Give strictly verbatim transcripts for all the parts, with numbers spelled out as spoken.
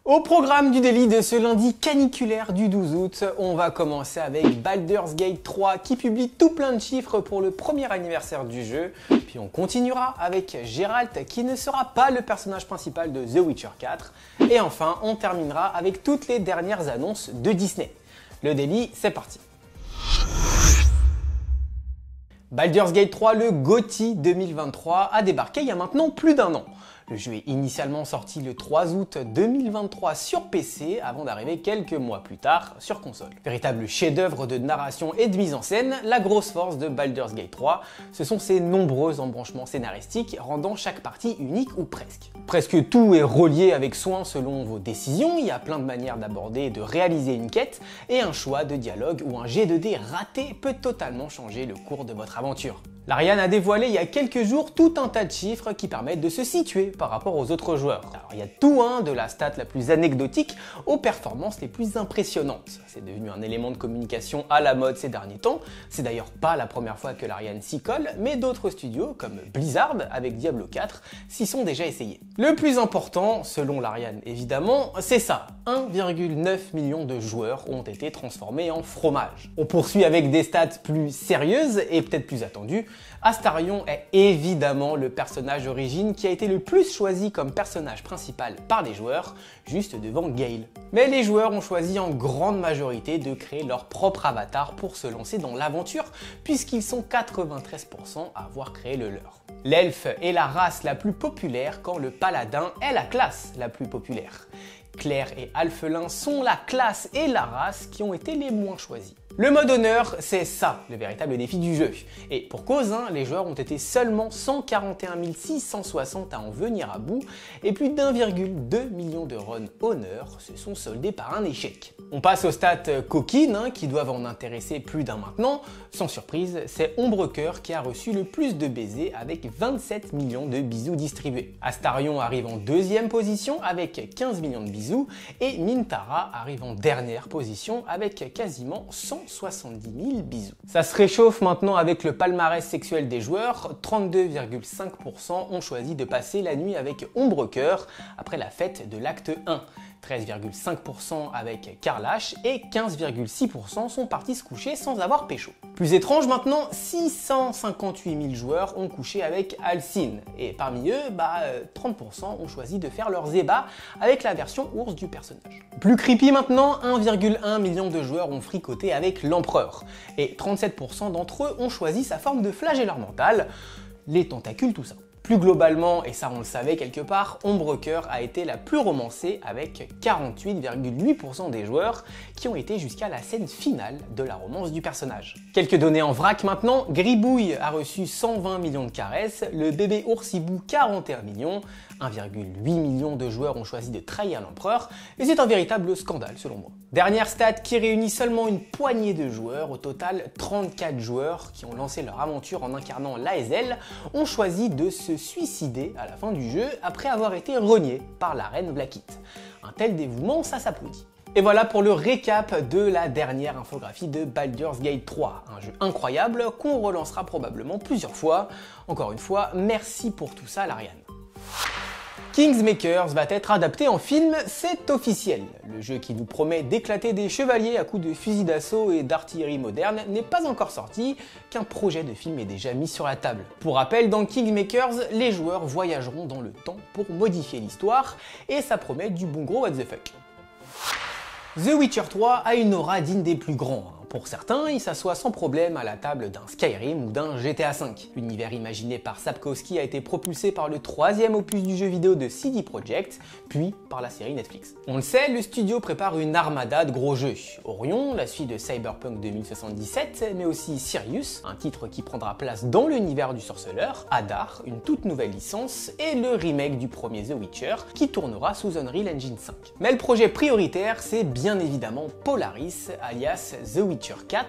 Au programme du délit de ce lundi caniculaire du douze août, on va commencer avec Baldur's Gate trois qui publie tout plein de chiffres pour le premier anniversaire du jeu. Puis on continuera avec Geralt qui ne sera pas le personnage principal de The Witcher quatre. Et enfin, on terminera avec toutes les dernières annonces de Disney. Le délit, c'est parti. Baldur's Gate trois, le GOTY deux mille vingt-trois, a débarqué il y a maintenant plus d'un an. Le jeu est initialement sorti le trois août deux mille vingt-trois sur P C avant d'arriver quelques mois plus tard sur console. Véritable chef-d'œuvre de narration et de mise en scène, la grosse force de Baldur's Gate trois, ce sont ses nombreux embranchements scénaristiques rendant chaque partie unique ou presque. Presque tout est relié avec soin selon vos décisions, il y a plein de manières d'aborder et de réaliser une quête, et un choix de dialogue ou un jet de dés raté peut totalement changer le cours de votre aventure. Larian a dévoilé il y a quelques jours tout un tas de chiffres qui permettent de se situer par rapport aux autres joueurs. Alors il y a tout hein, de la stat la plus anecdotique aux performances les plus impressionnantes. C'est devenu un élément de communication à la mode ces derniers temps. C'est d'ailleurs pas la première fois que Larian s'y colle, mais d'autres studios comme Blizzard avec Diablo quatre s'y sont déjà essayés. Le plus important, selon Larian évidemment, c'est ça. un virgule neuf million de joueurs ont été transformés en fromage. On poursuit avec des stats plus sérieuses et peut-être plus attendues. Astarion est évidemment le personnage d'origine qui a été le plus choisi comme personnage principal par les joueurs, juste devant Gale. Mais les joueurs ont choisi en grande majorité de créer leur propre avatar pour se lancer dans l'aventure, puisqu'ils sont quatre-vingt-treize pour cent à avoir créé le leur. L'elfe est la race la plus populaire quand le paladin est la classe la plus populaire. Clerc et Alphelin sont la classe et la race qui ont été les moins choisis. Le mode honneur, c'est ça, le véritable défi du jeu. Et pour cause, hein, les joueurs ont été seulement cent quarante et un mille six cent soixante à en venir à bout, et plus d'un virgule deux million de runs honneur se sont soldés par un échec. On passe aux stats coquines, hein, qui doivent en intéresser plus d'un maintenant. Sans surprise, c'est Ombrecoeur qui a reçu le plus de baisers avec vingt-sept millions de bisous distribués. Astarion arrive en deuxième position avec quinze millions de bisous, et Mintara arrive en dernière position avec quasiment cent soixante-dix mille bisous. Ça se réchauffe maintenant avec le palmarès sexuel des joueurs. trente-deux virgule cinq pour cent ont choisi de passer la nuit avec Ombrecoeur après la fête de l'acte un. treize virgule cinq pour cent avec Carlache et quinze virgule six pour cent sont partis se coucher sans avoir pécho. Plus étrange maintenant, six cent cinquante-huit mille joueurs ont couché avec Alcine. Et parmi eux, bah, trente pour cent ont choisi de faire leurs ébats avec la version ours du personnage. Plus creepy maintenant, un virgule un million de joueurs ont fricoté avec l'Empereur. Et trente-sept pour cent d'entre eux ont choisi sa forme de flagelleur mental, les tentacules tout ça. Plus globalement, et ça on le savait quelque part, Ombrecoeur a été la plus romancée avec quarante-huit virgule huit pour cent des joueurs qui ont été jusqu'à la scène finale de la romance du personnage. Quelques données en vrac maintenant, Gribouille a reçu cent vingt millions de caresses, le bébé Oursibou quarante et un millions, un virgule huit million de joueurs ont choisi de trahir l'empereur, et c'est un véritable scandale selon moi. Dernière stat qui réunit seulement une poignée de joueurs, au total trente-quatre joueurs qui ont lancé leur aventure en incarnant l'Aeselle ont choisi de se suicider à la fin du jeu après avoir été reniés par la reine Blackit. Un tel dévouement, ça s'applaudit. Et voilà pour le récap de la dernière infographie de Baldur's Gate trois, un jeu incroyable qu'on relancera probablement plusieurs fois. Encore une fois, merci pour tout ça Larian. Kingmakers va être adapté en film, c'est officiel. Le jeu qui nous promet d'éclater des chevaliers à coups de fusils d'assaut et d'artillerie moderne n'est pas encore sorti, qu'un projet de film est déjà mis sur la table. Pour rappel, dans Kingmakers, les joueurs voyageront dans le temps pour modifier l'histoire, et ça promet du bon gros what the fuck. The Witcher trois a une aura digne des plus grands. Pour certains, il s'assoit sans problème à la table d'un Skyrim ou d'un G T A cinq. L'univers imaginé par Sapkowski a été propulsé par le troisième opus du jeu vidéo de C D Projekt, puis par la série Netflix. On le sait, le studio prépare une armada de gros jeux. Orion, la suite de Cyberpunk deux mille soixante-dix-sept, mais aussi Sirius, un titre qui prendra place dans l'univers du sorceleur, Hadar, une toute nouvelle licence, et le remake du premier The Witcher, qui tournera sous Unreal Engine cinq. Mais le projet prioritaire, c'est bien évidemment Polaris, alias The Witcher quatre,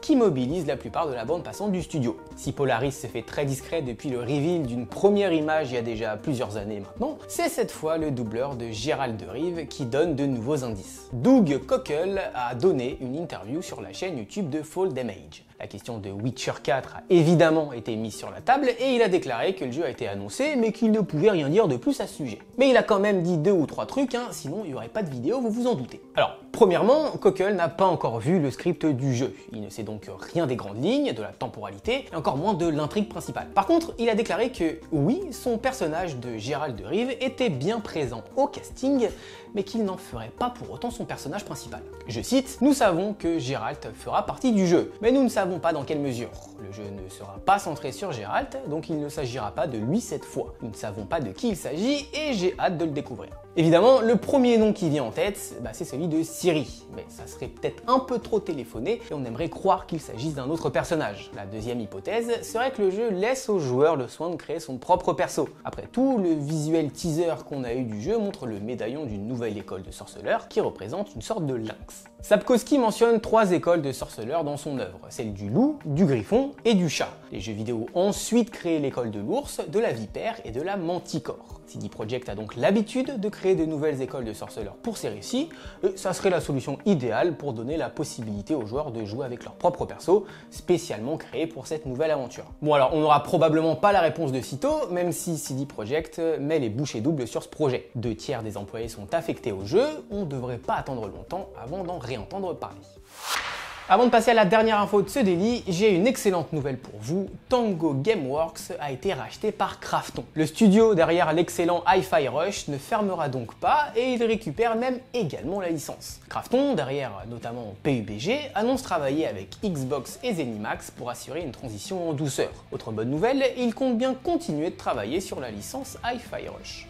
qui mobilise la plupart de la bande passante du studio. Si Polaris se fait très discret depuis le reveal d'une première image il y a déjà plusieurs années maintenant, c'est cette fois le doubleur de Gérald de Rive qui donne de nouveaux indices. Doug Cockle a donné une interview sur la chaîne YouTube de Fall Damage. La question de Witcher quatre a évidemment été mise sur la table et il a déclaré que le jeu a été annoncé mais qu'il ne pouvait rien dire de plus à ce sujet. Mais il a quand même dit deux ou trois trucs, hein, sinon il n'y aurait pas de vidéo, vous vous en doutez. Alors, premièrement, Cockle n'a pas encore vu le script du jeu. Il ne sait donc rien des grandes lignes, de la temporalité et encore moins de l'intrigue principale. Par contre, il a déclaré que oui, son personnage de Gérald de Rive était bien présent au casting, mais qu'il n'en ferait pas pour autant son personnage principal. Je cite, « Nous savons que Geralt fera partie du jeu, mais nous ne savons pas dans quelle mesure. Le jeu ne sera pas centré sur Geralt, donc il ne s'agira pas de lui cette fois. Nous ne savons pas de qui il s'agit et j'ai hâte de le découvrir. » Évidemment, le premier nom qui vient en tête, bah, c'est celui de Ciri, mais ça serait peut-être un peu trop téléphoné et on aimerait croire qu'il s'agisse d'un autre personnage. La deuxième hypothèse serait que le jeu laisse au joueur le soin de créer son propre perso. Après tout, le visuel teaser qu'on a eu du jeu montre le médaillon d'une nouvelle école de sorceleurs qui représente une sorte de lynx. Sapkowski mentionne trois écoles de sorceleurs dans son œuvre, celle du loup, du griffon et du chat. Les jeux vidéo ont ensuite créé l'école de l'ours, de la vipère et de la manticore. C D Projekt a donc l'habitude de créer de nouvelles écoles de sorceleurs pour ces récits, et ça serait la solution idéale pour donner la possibilité aux joueurs de jouer avec leur propre perso, spécialement créé pour cette nouvelle aventure. Bon alors, on n'aura probablement pas la réponse de sitôt, même si C D Projekt met les bouchées doubles sur ce projet. Deux tiers des employés sont affectés au jeu, on devrait pas attendre longtemps avant d'en réentendre parler. Avant de passer à la dernière info de ce daily, j'ai une excellente nouvelle pour vous. Tango Gameworks a été racheté par Krafton. Le studio derrière l'excellent Hi-Fi Rush ne fermera donc pas et il récupère même également la licence. Krafton, derrière notamment P U B G, annonce travailler avec Xbox et ZeniMax pour assurer une transition en douceur. Autre bonne nouvelle, il compte bien continuer de travailler sur la licence Hi-Fi Rush.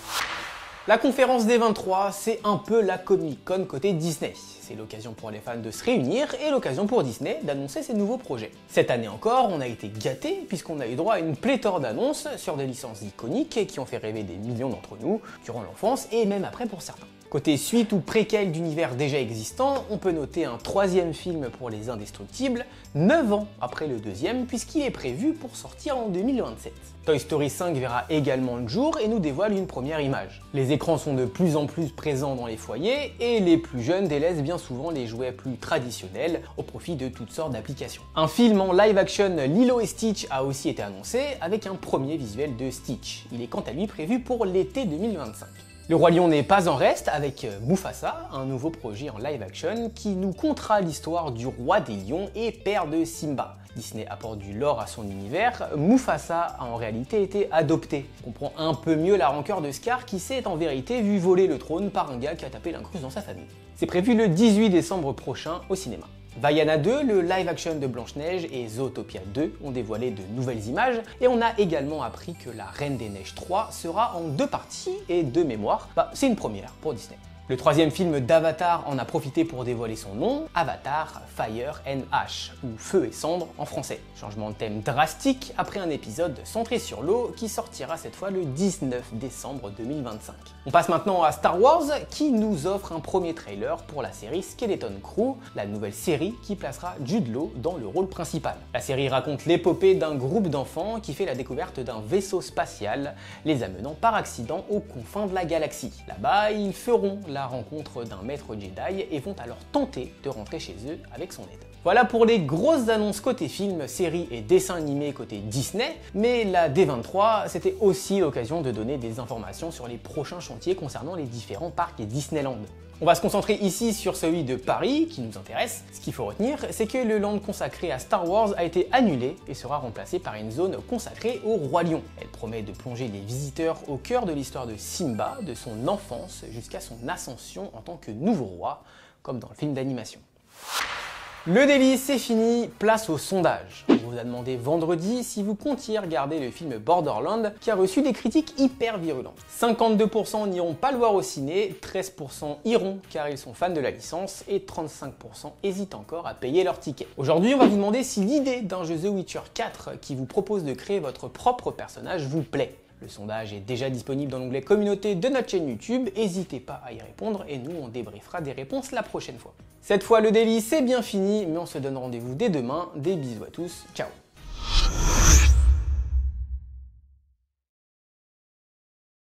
La conférence D vingt-trois, c'est un peu la Comic-Con côté Disney. C'est l'occasion pour les fans de se réunir et l'occasion pour Disney d'annoncer ses nouveaux projets. Cette année encore, on a été gâtés puisqu'on a eu droit à une pléthore d'annonces sur des licences iconiques qui ont fait rêver des millions d'entre nous durant l'enfance et même après pour certains. Côté suite ou préquel d'univers déjà existants, on peut noter un troisième film pour les Indestructibles, neuf ans après le deuxième, puisqu'il est prévu pour sortir en deux mille vingt-sept. Toy Story cinq verra également le jour et nous dévoile une première image. Les écrans sont de plus en plus présents dans les foyers et les plus jeunes délaissent bien souvent les jouets plus traditionnels au profit de toutes sortes d'applications. Un film en live action Lilo et Stitch a aussi été annoncé avec un premier visuel de Stitch. Il est quant à lui prévu pour l'été deux mille vingt-cinq. Le Roi Lion n'est pas en reste avec Mufasa, un nouveau projet en live action qui nous contera l'histoire du roi des lions et père de Simba. Disney apporte du lore à son univers, Mufasa a en réalité été adopté. On comprend un peu mieux la rancœur de Scar qui s'est en vérité vu voler le trône par un gars qui a tapé l'incruste dans sa famille. C'est prévu le dix-huit décembre prochain au cinéma. Vaiana deux, le live-action de Blanche-Neige et Zootopia deux ont dévoilé de nouvelles images et on a également appris que La Reine des Neiges trois sera en deux parties et de mémoire, bah, c'est une première pour Disney. Le troisième film d'Avatar en a profité pour dévoiler son nom, Avatar Fire and Ash, ou Feu et Cendre en français. Changement de thème drastique après un épisode centré sur l'eau qui sortira cette fois le dix-neuf décembre deux mille vingt-cinq. On passe maintenant à Star Wars qui nous offre un premier trailer pour la série Skeleton Crew, la nouvelle série qui placera Jude Law dans le rôle principal. La série raconte l'épopée d'un groupe d'enfants qui fait la découverte d'un vaisseau spatial, les amenant par accident aux confins de la galaxie. Là-bas, ils feront la rencontre d'un maître Jedi et vont alors tenter de rentrer chez eux avec son aide. Voilà pour les grosses annonces côté film, séries et dessins animés côté Disney, mais la D vingt-trois, c'était aussi l'occasion de donner des informations sur les prochains chantiers concernant les différents parcs Disneyland. On va se concentrer ici sur celui de Paris, qui nous intéresse. Ce qu'il faut retenir, c'est que le land consacré à Star Wars a été annulé et sera remplacé par une zone consacrée au Roi Lion. Elle promet de plonger les visiteurs au cœur de l'histoire de Simba, de son enfance jusqu'à son ascension en tant que nouveau roi, comme dans le film d'animation. Le daily, c'est fini, place au sondage. On vous a demandé vendredi si vous comptiez regarder le film Borderland qui a reçu des critiques hyper virulentes. cinquante-deux pour cent n'iront pas le voir au ciné, treize pour cent iront car ils sont fans de la licence et trente-cinq pour cent hésitent encore à payer leur ticket. Aujourd'hui, on va vous demander si l'idée d'un jeu The Witcher quatre qui vous propose de créer votre propre personnage vous plaît. Le sondage est déjà disponible dans l'onglet communauté de notre chaîne YouTube, n'hésitez pas à y répondre et nous on débriefera des réponses la prochaine fois. Cette fois le daily c'est bien fini, mais on se donne rendez-vous dès demain, des bisous à tous, ciao.